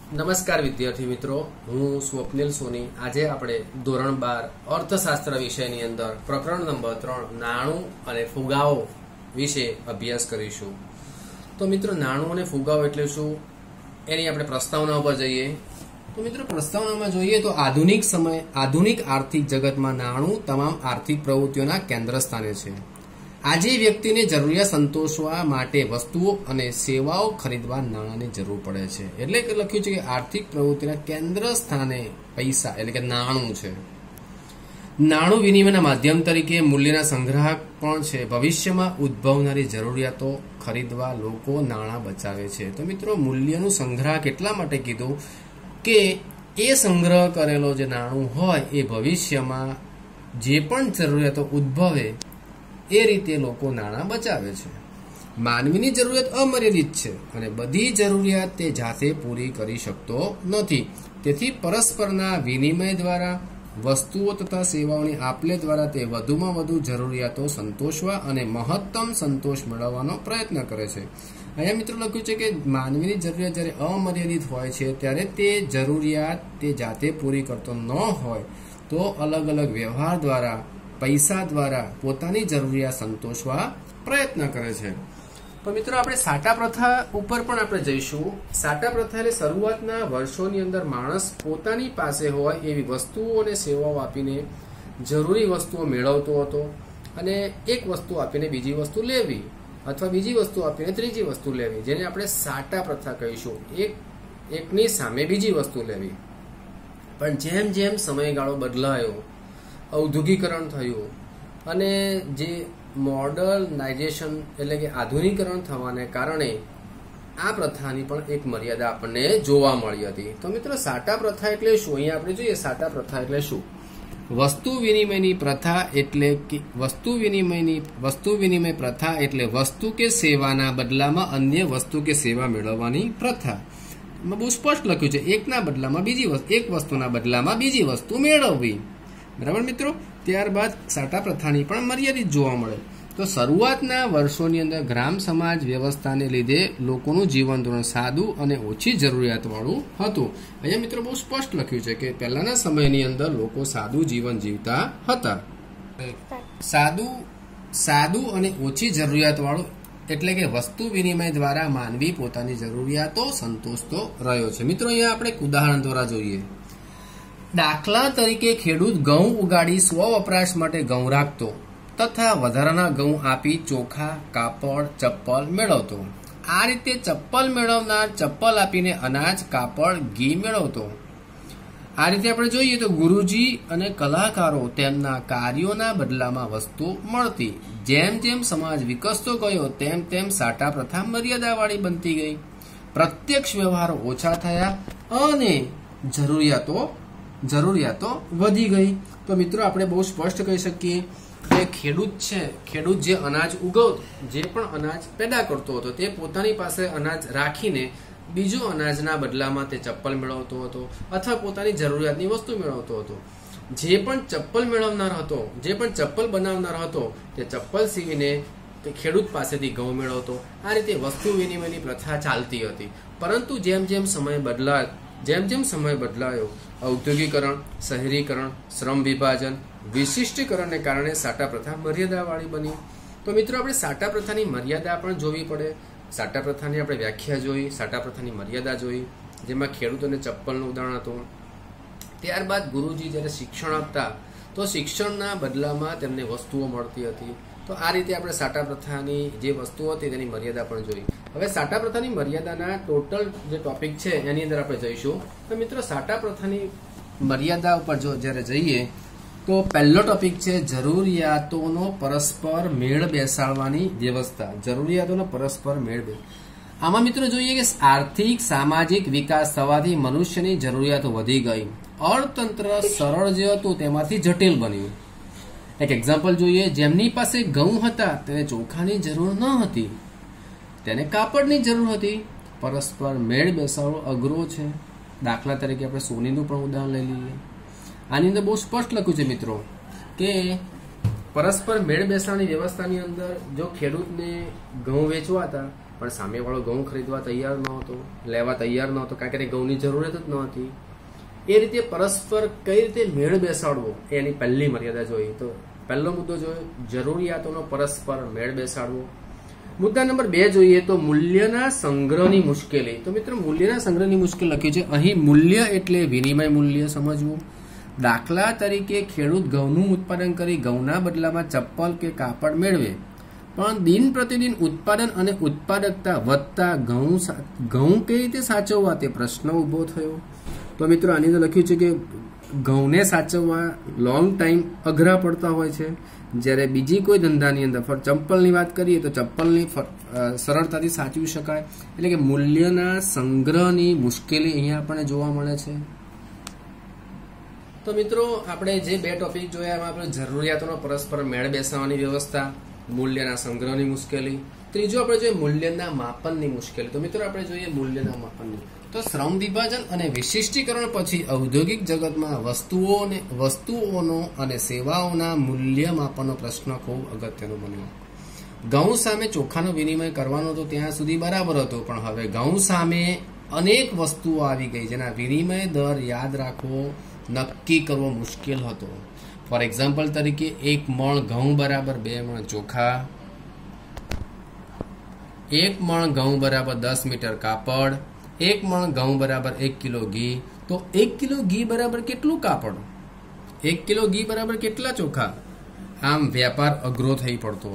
નમસ્કાર વિદ્યાર્થી મિત્રો, હું સ્વપ્નિલ સોની. આજે આપણે ધોરણ 12 અર્થશાસ્ત્ર વિષયની અંદર પ્રકરણ નંબર 3 નાણું અને ફુગાવો વિશે અભ્યાસ કરીશું. તો મિત્રો, નાણું અને ફુગાવો એટલે શું એની આપણે પ્રસ્તાવના ઉપર જઈએ. તો મિત્રો, પ્રસ્તાવનામાં જોઈએ તો આધુનિક આર્થિક જગતમાં નાણું તમામ આર્થિક પ્રવૃત્તિઓના કેન્દ્ર સ્થાને છે. આજે વ્યક્તિને જરૂરિયાત સંતોષવા માટે વસ્તુઓ અને સેવાઓ ખરીદવા નાણાંની જરૂર પડે છે. એટલે કે લખ્યું છે કે આર્થિક પ્રવૃત્તિના કેન્દ્ર સ્થાને પૈસા એટલે કે નાણું છે. નાણું વિનિમયના માધ્યમ તરીકે મૂલ્યના સંગ્રાહક પણ છે. ભવિષ્યમાં ઉદ્ભવનારી જરૂરિયાતો ખરીદવા લોકો નાણાં બચાવે છે. તો મિત્રો, મૂલ્યનું સંગ્રાહક એટલા માટે કીધું કે એ સંગ્રહ કરેલો જે નાણું હોય એ ભવિષ્યમાં જે પણ જરૂરિયાતો ઉદ્ભવે એ રીતે લોકો નાણાં બચાવે છે. માનવીની જરૂરિયાત અમર્યાદિત છે અને બધી જરૂરિયાત તે જાતે પૂરી કરી શકતો નથી. તેથી પરસ્પરના વિનિમય દ્વારા વસ્તુઓ તથા સેવાઓની આપલે દ્વારા તે વધુમાં વધુ જરૂરિયાતો સંતોષવા અને મહત્તમ સંતોષ મેળવવાનો પ્રયત્ન કરે છે. અહીંયા મિત્રો લખ્યું છે કે માનવીની જરૂરિયાત જ્યારે અમર્યાદિત હોય છે ત્યારે તે જરૂરિયાત તે જાતે પૂરી કરતો ન હોય તો અલગ અલગ વ્યવહાર દ્વારા પૈસા દ્વારા પોતાની જરૂરિયાત સંતોષવા પ્રયત્ન કરે છે. તો મિત્રો, આપણે સાટા પ્રથા ઉપર પણ આપણે જઈશું. સાટા પ્રથા એટલે શરૂઆતના વર્ષોની અંદર માણસ પોતાની પાસે હોય એવી વસ્તુઓ અને સેવાઓ આપીને જરૂરી વસ્તુઓ મેળવતો હતો અને એક વસ્તુ આપીને બીજી વસ્તુ લેવી અથવા બીજી વસ્તુ આપીને ત્રીજી વસ્તુ લેવી, જેને આપણે સાટા પ્રથા કહીશું. એકની સામે બીજી વસ્તુ લેવી. પણ જેમ જેમ સમયગાળો બદલાયો, ઔદ્યોગિકરણ થયું અને જે મોડર્નાઇઝેશન એટલે કે આધુનિકરણ થવાને કારણે આ પ્રથાની પણ એક મર્યાદા આપણને જોવા મળી હતી. તો મિત્રો, સાટા પ્રથા એટલે શું? અહીંયા આપણે જોઈએ સાટા પ્રથા એટલે શું. વસ્તુ વિનિમયની પ્રથા એટલે કે વસ્તુ વિનિમય પ્રથા એટલે વસ્તુ કે સેવાના બદલામાં અન્ય વસ્તુ કે સેવા મેળવવાની પ્રથા. બહુ સ્પષ્ટ લખ્યું છે, એકના બદલામાં એક વસ્તુના બદલામાં બીજી વસ્તુ મેળવવી. બરાબર મિત્રો. ત્યારબાદ સાટા પ્રથાની પણ મર્યાદિત જોવા મળે. તો શરૂઆતના વર્ષોની અંદર ગ્રામ સમાજ વ્યવસ્થાને લીધે લોકોનું જીવન ધોરણ સાદું અને ઓછી જરૂરિયાતવાળું હતું. અહીંયા મિત્રો બહુ સ્પષ્ટ લખ્યું છે કે પહેલાના સમયની અંદર લોકો સાદું જીવન જીવતા હતા. સાદું અને ઓછી જરૂરિયાતવાળું એટલે કે વસ્તુ વિનિમય દ્વારા માનવી પોતાની જરૂરિયાતો સંતોષતો રહ્યો છે. મિત્રો, અહીંયા આપણે એક ઉદાહરણ દ્વારા જોઈએ. દાખલા તરીકે ખેડૂત ઘઉં ઉગાડી સ્વ વપરાશ માટે ઘઉં રાખતો તથા વધારાના ઘઉં આપી ચોખા, કાપડ, ચપ્પલ મેળવતો. આ રીતે ચપ્પલ મેળવનાર ચપ્પલ આપીને અનાજ, કાપડ, ઘી મેળવતો. આ રીતે આપણે જોઈએ તો ગુરુજી અને કલાકારો તેમના કાર્યોના બદલામાં વસ્તુ મળતી. જેમ જેમ સમાજ વિકસતો ગયો તેમ તેમ સાટા પ્રથા મર્યાદાવાળી બનતી ગઈ. પ્રત્યક્ષ વ્યવહારો ઓછા થયા અને જરૂરિયાતો વધી ગઈ. તો મિત્રો, આપણે બહુ સ્પષ્ટ કહી શકીએ કે ખેડૂત જે અનાજ જે પણ અનાજ પેદા કરતો હતો તે પોતાની પાસે અનાજ રાખીને બીજું અનાજના બદલામાં તે ચપ્પલ મેળવતો હતો અથવા પોતાની જરૂરિયાતની વસ્તુ મેળવતો હતો. જે પણ ચપ્પલ બનાવનાર હતો તે ચપ્પલ સીવીને તે ખેડૂત પાસેથી ઘઉં મેળવતો. આ રીતે વસ્તુ વિનિમયની પ્રથા ચાલતી હતી. પરંતુ જેમ જેમ સમય બદલાયો, ઔદ્યોગિકરણ, શહેરીકરણ, શ્રમ વિભાજન, વિશિષ્ટીકરણને કારણે સાટા પ્રથા મર્યાદાવાળી બની. તો મિત્રો, આપણે સાટા પ્રથાની મર્યાદા પણ જોવી પડે. સાટા પ્રથાની આપણે વ્યાખ્યા જોઈ, સાટા પ્રથાની મર્યાદા જોઈ, જેમાં ખેડૂતોને ચપ્પલનું ઉદાહરણ હતું. ત્યારબાદ ગુરુજી જ્યારે શિક્ષણ આપતા તો શિક્ષણના બદલામાં તેમને વસ્તુઓ મળતી હતી. તો આ રીતે આપણે સાટા પ્રથાની જે વસ્તુઓ હતી તેની મર્યાદા પણ જોઈ. હવે સાટા પ્રથાની મર્યાદાના ટોટલ જે ટોપિક છે એની અંદર આપણે જઈશું. તો મિત્રો, સાટા પ્રથાની મર્યાદા ઉપર જ્યારે જઈએ તો પહેલો ટોપિક છે જરૂરિયાતોનો પરસ્પર મેળ બેસાડવાની વ્યવસ્થા. આમાં મિત્રો જોઈએ કે આર્થિક સામાજિક વિકાસ થવાથી મનુષ્યની જરૂરિયાતો વધી ગઈ. અર્થતંત્ર સરળ જે હતું તેમાંથી જટિલ બન્યું. એક એક્ઝામ્પલ જોઈએ. જેમની પાસે ઘઉં હતા તેને ચોખાની જરૂર ન હતી, તેને કાપડની જરૂર હતી. પરસ્પર મેળ બેસાડવો અઘરો છે. દાખલા તરીકે આપણે સોનીનું પણ ઉદાહરણ લઈ લઈએ. આની અંદર બહુ સ્પષ્ટ લખ્યું છે મિત્રો કે પરસ્પર મેળ બેસાડવાની વ્યવસ્થાની અંદર જો ખેડૂતને ઘઉં વેચવા હતા પણ સામેવાળો ઘઉં ખરીદવા તૈયાર ન હતો, લેવા તૈયાર ન હતો, કારણ કે ઘઉંની જરૂરત જ ન હતી. એ રીતે પરસ્પર કઈ રીતે મેળ બેસાડવો એની પહેલી મર્યાદા જોઈ. તો પહેલો મુદ્દો જોયો જરૂરિયાતોનો પરસ્પર મેળ બેસાડવો. મુદ્દા નંબર 2 જોઈએ તો મૂલ્યના સંગ્રહની મુશ્કેલી. તો મિત્રો મૂલ્યના સંગ્રહની મુશ્કેલી લખ્યું છે. અહીં મૂલ્ય એટલે વિનિમય મૂલ્ય સમજવું. દાખલા તરીકે ખેડૂત ઘઉંનું ઉત્પાદન કરી ઘઉંના બદલામાં ચપ્પલ કે કાપડ મેળવે, પણ દિન પ્રતિદિન ઉત્પાદન અને ઉત્પાદકતા વધતા ઘઉં કઈ રીતે સાચવવા તે પ્રશ્ન ઉભો થયો. તો મિત્રો આની અંદર લખ્યું છે કે ઘઉંને સાચવવા લોંગ ટાઈમ અઘરા પડતા હોય છે, જ્યારે બીજી કોઈ ધંધાની અંદર ચપ્પલની વાત કરીએ તો ચપ્પલની સરળતાથી સાચવી શકાય. એટલે કે મૂલ્યના સંગ્રહની મુશ્કેલી અહીંયા આપણને જોવા મળે છે. તો મિત્રો આપણે જે 2 ટોપિક જોયા એમાં આપણે જરૂરિયાતોનો પરસ્પર મેળ બેસાડવાની વ્યવસ્થા, મૂલ્યના સંગ્રહની મુશ્કેલી. ત્રીજું આપણે જોઈએ મૂલ્યના માપનની મુશ્કેલી. તો મિત્રો આપણે જોઈએ મૂલ્યના માપનની. તો શ્રમ વિભાજન અને વિશિષ્ટીકરણ પછી ઔદ્યોગિક જગતમાં વસ્તુઓનો અને સેવાઓના મૂલ્ય માપનનો પ્રશ્ન ખૂબ અગત્યનો બન્યો. ઘઉં સામે ચોખાનો વિનિમય કરવાનો તો ત્યાં સુધી બરાબર હતો, પણ હવે ઘઉં સામે અનેક વસ્તુઓ આવી ગઈ જેના વિનિમય દર યાદ રાખવો, નક્કી કરવો મુશ્કેલ હતો. ફોર એક્ઝામ્પલ તરીકે 1 મણ ઘઉં બરાબર 2 મણ ચોખા, 1 મણ ઘઉં બરાબર 10 મીટર કાપડ, 1 મણ ઘઉં બરાબર 1 કિલો ઘી. તો 1 કિલો ઘી બરાબર કેટલું કાપડ, 1 કિલો ઘી બરાબર કેટલા ચોખા? આમ વ્યાપાર અઘરો થઈ પડતો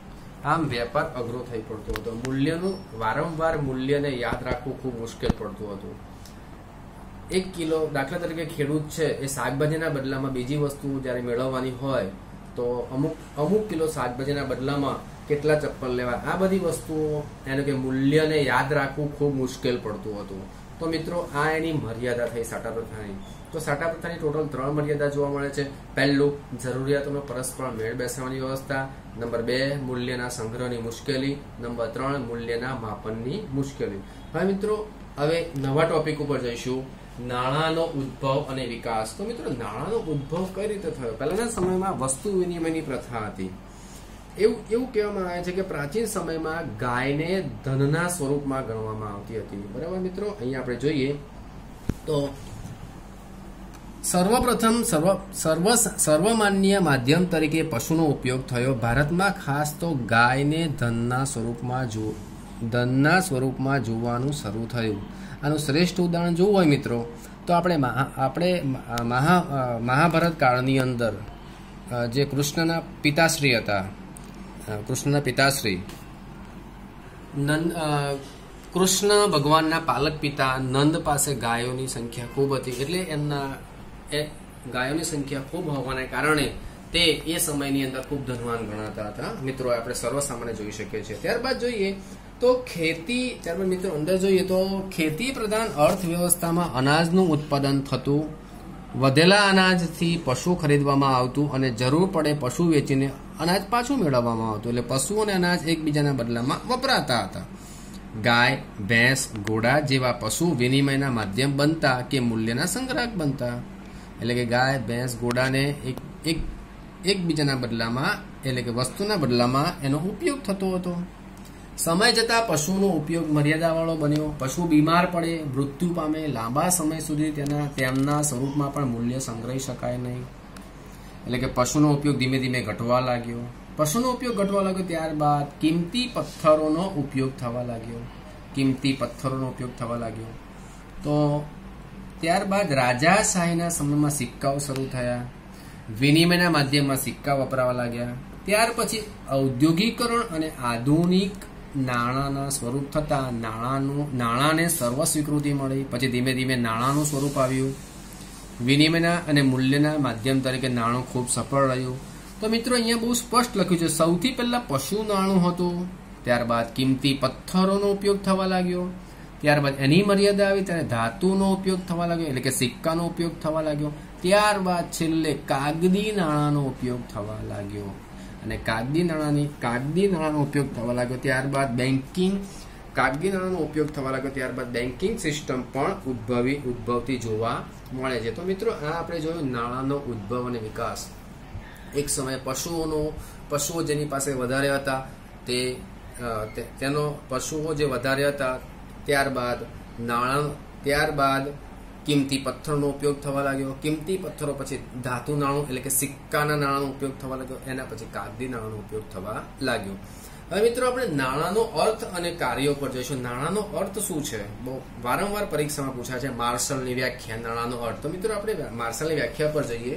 હતો. મૂલ્યનું વારંવાર મૂલ્યને યાદ રાખવું ખૂબ મુશ્કેલ પડતું હતું. 1 કિલો દાખલા તરીકે ખેડૂત છે એ શાકભાજીના બદલામાં બીજી વસ્તુ જ્યારે મેળવવાની હોય તો અમુક કિલો શાકભાજીના બદલામાં કેટલા ચપ્પલ લેવા, આ બધી વસ્તુઓ એને કે મૂલ્યને યાદ રાખવું ખૂબ મુશ્કેલ પડતું હતું. તો મિત્રો આ એની મર્યાદા થઈ સાટા પ્રથાની. તો સાટા પ્રથાની ટોટલ 3 મર્યાદા જોવા મળે છે. પહેલું જરૂરિયાતોનો પરસ્પર મેળ બેસાડવાની વ્યવસ્થા, નંબર 2 મૂલ્યના સંગ્રહની મુશ્કેલી, નંબર 3 મૂલ્યના માપનની મુશ્કેલી. હવે મિત્રો હવે નવા ટોપિક ઉપર જઈશું, નાણાંનો ઉદ્ભવ અને વિકાસ. તો મિત્રો નાણાંનો ઉદ્ભવ કઈ રીતે થયો? પહેલાના સમયમાં વસ્તુ વિનિમયની પ્રથા હતી. એવું કહેવામાં આવે છે કે પ્રાચીન સમયમાં ગાયને ધનના સ્વરૂપમાં ગણવામાં આવતી હતી. બરાબર મિત્રો, અહીંયા આપણે જોઈએ તો સર્વપ્રથમ સર્વમાન્ય માધ્યમ તરીકે પશુનો ઉપયોગ થયો. ભારતમાં ખાસ તો ગાયને ધનના સ્વરૂપમાં જોવાનું શરૂ થયું. આનું શ્રેષ્ઠ ઉદાહરણ જોવું હોય મિત્રો તો આપણે મહાભારત કાળની અંદર જે કૃષ્ણના પિતાશ્રી હતા, કૃષ્ણ ભગવાનના પાલક પિતા નંદ પાસે ગાયોની સંખ્યા ખૂબ હતી. એટલે ગાયોની સંખ્યા ખૂબ હોવાને કારણે તે એ સમયની અંદર ખૂબ ધનવાન ગણાતા હતા. મિત્રો આપણે સર્વસામાન્ય જોઈ શકીએ છીએ. ત્યારબાદ જોઈએ તો ખેતી પ્રધાન અર્થવ્યવસ્થામાં અનાજનું ઉત્પાદન થતું, વધેલા અનાજથી પશુ ખરીદવામાં આવતું અને જરૂર પડે પશુ વેચીને અનાજ પાછું મેળવવામાં આવતું. એટલે પશુ અને અનાજ એકબીજાના બદલામાં વપરાતા હતા. ગાય, ભેંસ, ઘોડા જેવા પશુ વિનિમયના માધ્યમ બનતા કે મૂલ્યના સંગ્રાહક બનતા. એટલે કે ગાય, ભેંસ, ઘોડાને એકબીજાના બદલામાં એટલે કે વસ્તુના બદલામાં એનો ઉપયોગ થતો હતો. સમય જતાં પશુનો ઉપયોગ મર્યાદાવાળો બન્યો. પશુ બીમાર પડે, મૃત્યુ પામે, લાંબા સમય સુધી તેમના સ્વરૂપમાં પણ મૂલ્ય સંગ્રહી શકાય નહીં. એટલે કે પશુનો ઉપયોગ ધીમે ધીમે ઘટવા લાગ્યો. ત્યારબાદ કિંમતી પથ્થરોનો ઉપયોગ થવા લાગ્યો. તો ત્યારબાદ રાજાશાહીના સમયમાં સિક્કાઓ શરૂ થયા. વિનિમયના માધ્યમમાં સિક્કા વપરાવા લાગ્યા. ત્યાર પછી ઔદ્યોગિકરણ અને આધુનિક નાણાંના સ્વરૂપ થતા નાણાંને સર્વ સ્વીકૃતિ મળી. પછી ધીમે ધીમે નાણાંનું સ્વરૂપ આવ્યું. વિનિમયના અને મૂલ્યના માધ્યમ તરીકે નાણું ખૂબ સફળ રહ્યું. તો મિત્રો અહીંયા બહુ સ્પષ્ટ લખ્યું છે, સૌથી પહેલા પશુ નાણું હતું, ત્યારબાદ કિંમતી પથ્થરોનો ઉપયોગ થવા લાગ્યો, ત્યારબાદ એની મર્યાદા આવી ત્યારે ધાતુનો ઉપયોગ થવા લાગ્યો એટલે કે સિક્કાનો ઉપયોગ થવા લાગ્યો, ત્યારબાદ છેલ્લે કાગદી નાણાંનો ઉપયોગ થવા લાગ્યો અને કાગદી નાણાંનો ઉપયોગ થવા લાગ્યો. ત્યારબાદ ત્યારબાદ બેન્કિંગ સિસ્ટમ પણ ઉદ્ભવતી જોવા મળે છે. તો મિત્રો આ આપણે જોયું નાણાંનો ઉદ્ભવ અને વિકાસ. એક સમયે પશુઓ જેની પાસે વધારે હતા તે તેનો પશુઓ જે વધારે હતા, ત્યારબાદ કિંમતી પથ્થરનો ઉપયોગ થવા લાગ્યો, કિંમતી પથ્થરો પછી ધાતુ નાણું એટલે કે સિક્કાના નાણાંનો ઉપયોગ થવા લાગ્યો, એના પછી કાગદી નાણાંનો ઉપયોગ થવા લાગ્યો. હવે મિત્રો આપણે નાણાંનો અર્થ અને કાર્યો પર જઈશું. નાણાંનો અર્થ શું છે? બહુ વારંવાર પરીક્ષામાં પૂછાય છે માર્શલની વ્યાખ્યા, નાણાંનો અર્થ. તો મિત્રો આપણે માર્શલની વ્યાખ્યા પર જઈએ.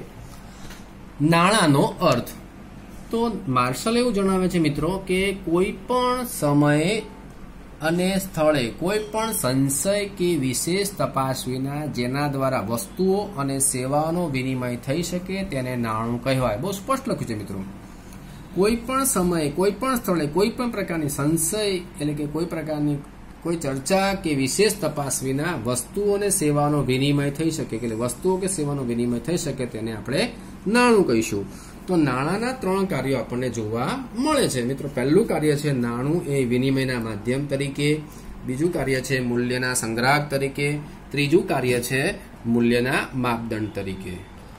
નાણાંનો અર્થ તો માર્શલ એવું જણાવે છે મિત્રો કે કોઈ પણ સમયે અને સ્થળે કોઈ પણ સંશય કે વિશેષ તપાસ વિના જેના દ્વારા વસ્તુઓ અને સેવાઓનો વિનિમય થઈ શકે તેને નાણું કહેવાય. બહુ સ્પષ્ટ લખ્યું છે મિત્રો. કોઈ પણ સમયે કોઈ પણ સ્થળે કોઈ પણ પ્રકારની સંશય એટલે કે કોઈ પ્રકારની કોઈ ચર્ચા કે વિશેષ તપાસ વિના વસ્તુઓ અને સેવાનો વિનિમય થઈ શકે, એટલે વસ્તુઓ કે સેવાનો વિનિમય થઈ શકે તેને આપણે નાણું કહીશું. તો નાણાંના 3 કાર્યો આપણને જોવા મળે છે મિત્રો. પહેલું કાર્ય છે નાણું એ વિનિમયના માધ્યમ તરીકે, બીજું કાર્ય છે મૂલ્યના સંગ્રાહક તરીકે, ત્રીજું કાર્ય છે મૂલ્યના માપદંડ તરીકે.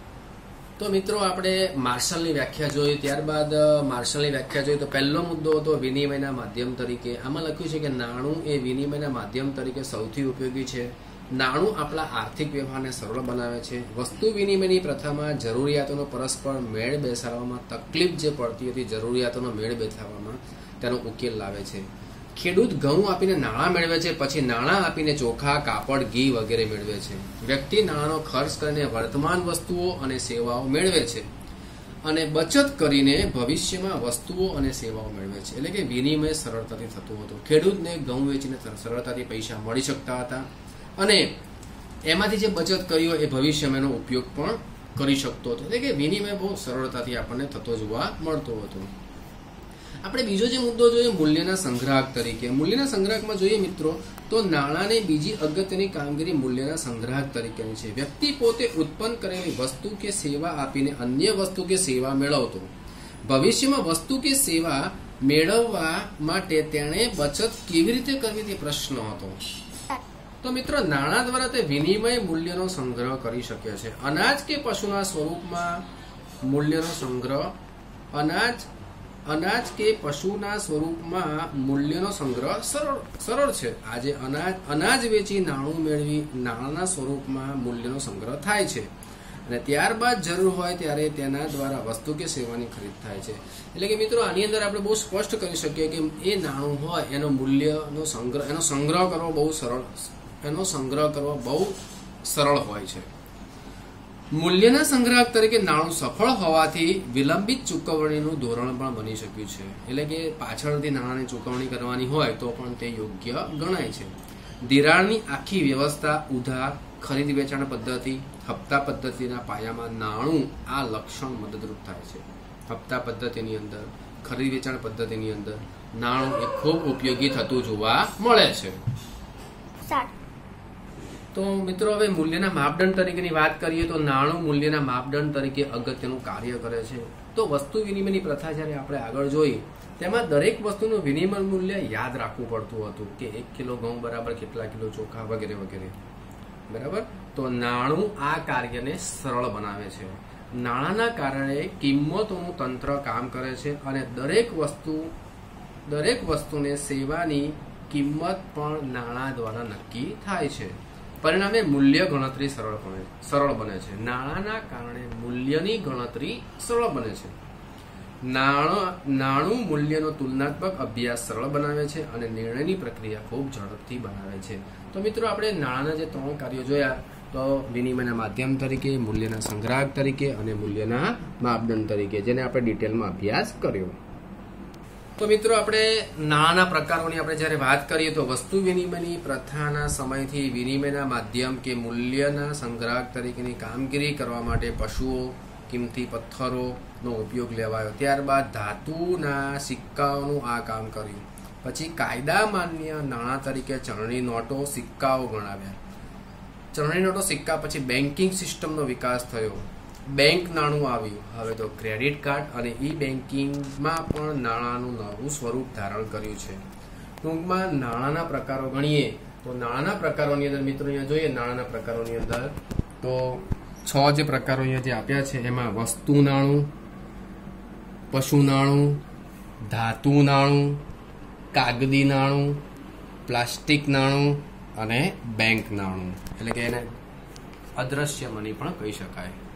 તો મિત્રો આપણે માર્શલની વ્યાખ્યા જોઈ, ત્યારબાદ માર્શલની વ્યાખ્યા જોઈ તો પહેલો મુદ્દો હતો વિનિમયના માધ્યમ તરીકે. આમાં લખ્યું છે કે નાણું એ વિનિમયના માધ્યમ તરીકે સૌથી ઉપયોગી છે. નાણું આપણા આર્થિક વ્યવહારને સરળ બનાવે છે. વસ્તુ વિનિમયની પ્રથામાં જરૂરિયાતોનો પરસ્પર મેળ બેસાડવામાં તકલીફ જે પડતી હતી, જરૂરિયાતોનો મેળ બેસાડવામાં તેનો ઉકેલ લાવે છે. ખેડૂત ઘઉં આપીને નાણાં મેળવે છે, પછી નાણાં આપીને ચોખા, કાપડ, ઘી વગેરે મેળવે છે. વ્યક્તિ નાણાંનો ખર્ચ કરીને વર્તમાન વસ્તુઓ અને સેવાઓ મેળવે છે અને બચત કરીને ભવિષ્યમાં વસ્તુઓ અને સેવાઓ મેળવે છે. એટલે કે વિનિમય સરળતાથી થતું હતું. ખેડૂતને ઘઉં વેચીને સરળતાથી પૈસા મળી શકતા હતા અને એમાંથી જે બચત કરી હોય એ ભવિષ્યમાં એનો ઉપયોગ પણ કરી શકતો હતો. એટલે કે વિનિમય બહુ સરળતાથી આપણને થતો જોવા મળતો હતો. આપણે બીજો જે મુદ્દો જોઈએ મૂલ્યના સંગ્રાહક તરીકે. મૂલ્યના સંગ્રાહકમાં જોઈએ મિત્રો તો નાણાંની બીજી અગત્યની કામગીરી મૂલ્યના સંગ્રાહક તરીકેની છે. વ્યક્તિ પોતે ઉત્પન્ન કરેલી વસ્તુ કે સેવા આપીને અન્ય વસ્તુ કે સેવા મેળવતો. ભવિષ્યમાં વસ્તુ કે સેવા મેળવવા માટે તેણે બચત કેવી રીતે કરવી તે પ્રશ્ન હતો. તો મિત્રો નાણાં દ્વારા તે વિનિમય મૂલ્યનો સંગ્રહ કરી શકે છે. અનાજ કે પશુના સ્વરૂપમાં મૂલ્યનો સંગ્રહ, અનાજ કે પશુના સ્વરૂપમાં મૂલ્યનો સંગ્રહ સરળ છે. આજે અનાજ વેચી નાણું મેળવી નાણાંના સ્વરૂપમાં મૂલ્યનો સંગ્રહ થાય છે અને ત્યારબાદ જરૂર હોય ત્યારે તેના દ્વારા વસ્તુ કે સેવાની ખરીદ થાય છે. એટલે કે મિત્રો આની અંદર આપણે બહુ સ્પષ્ટ કરી શકીએ કે એ નાણું હોય એનો મૂલ્યનો સંગ્રહ, એનો સંગ્રહ કરવો બહુ સરળ હોય છે. મૂલ્યના સંગ્રાહક તરીકે નાણું સફળ હોવાથી વિલંબિત ચૂકવણીનું ધોરણ પણ બની શક્યું છે. એટલે કે પાછળથી નાણાંની ચૂકવણી કરવાની હોય તો પણ તે યોગ્ય ગણાય છે. ધિરાણની આખી વ્યવસ્થા, ઉધાર, ખરીદ વેચાણ પદ્ધતિ, હપ્તા પદ્ધતિના પાયામાં નાણું આ લક્ષણ મદદરૂપ થાય છે. હપ્તા પદ્ધતિની અંદર, ખરીદ વેચાણ પદ્ધતિની અંદર નાણું એ ખૂબ ઉપયોગી થતું જોવા મળે છે. તો મિત્રો હવે મૂલ્યના માપદંડ તરીકેની વાત કરીએ તો નાણું મૂલ્યના માપદંડ તરીકે અગત્યનું કાર્ય કરે છે. તો વસ્તુ વિનિમયની પ્રથા જ્યારે આપણે આગળ જોઈ તેમાં દરેક વસ્તુનું વિનિમય મૂલ્ય યાદ રાખવું પડતું હતું કે 1 કિલો ઘઉં બરાબર કેટલા કિલો ચોખા વગેરે વગેરે. બરાબર. તો નાણું આ કાર્યને સરળ બનાવે છે. નાણાંના કારણે કિંમતોનું તંત્ર કામ કરે છે અને દરેક વસ્તુને સેવાની કિંમત પણ નાણાં દ્વારા નક્કી થાય છે. પરિણામે મૂલ્ય ગણતરી સરળ બને છે. નાણાંના કારણે મૂલ્યની ગણતરી સરળ બને છે. નાણું મૂલ્યનો તુલનાત્મક અભ્યાસ સરળ બનાવે છે અને નિર્ણયની પ્રક્રિયા ખૂબ ઝડપથી બનાવે છે. તો મિત્રો આપણે નાણાંના જે 3 કાર્યો જોયા તો વિનિમયના માધ્યમ તરીકે, મૂલ્યના સંગ્રાહક તરીકે અને મૂલ્યના માપદંડ તરીકે, જેને આપણે ડિટેલમાં અભ્યાસ કર્યો. તો મિત્રો આપણે નાણાંના પ્રકારોની આપણે જ્યારે વાત કરીએ તો વસ્તુ વિનિમયની પ્રથાના સમયથી વિનિમયના માધ્યમ કે મૂલ્યના સંગ્રાહક તરીકેની કામગીરી કરવા માટે પશુઓ, કિંમતી પથ્થરોનો ઉપયોગ લેવાયો. ત્યારબાદ ધાતુના સિક્કાઓનું આ કામ કર્યું. પછી કાયદા માન્ય નાણાં તરીકે ચલણી નોટો, સિક્કાઓ ગણાવ્યા. ચલણી નોટો, સિક્કા પછી બેન્કિંગ સિસ્ટમનો વિકાસ થયો. બેંક નાણું આવ્યું. હવે તો ક્રેડિટ કાર્ડ અને ઈ બેન્કિંગમાં પણ નાણાંનું નવું સ્વરૂપ ધારણ કર્યું છે. ટૂંકમાં નાણાંના પ્રકારો ગણીએ તો નાણાંના પ્રકારોની અંદર મિત્રો અહીંયા જોઈએ નાણાંના પ્રકારોની અંદર તો 6 જે પ્રકારો અહીંયા જે આપ્યા છે એમાં વસ્તુ નાણું, પશુ નાણું, ધાતુ નાણું, કાગદી નાણું, પ્લાસ્ટિક નાણું અને બેંક નાણું, એટલે કે એને અદ્રશ્ય મની પણ કહી શકાય.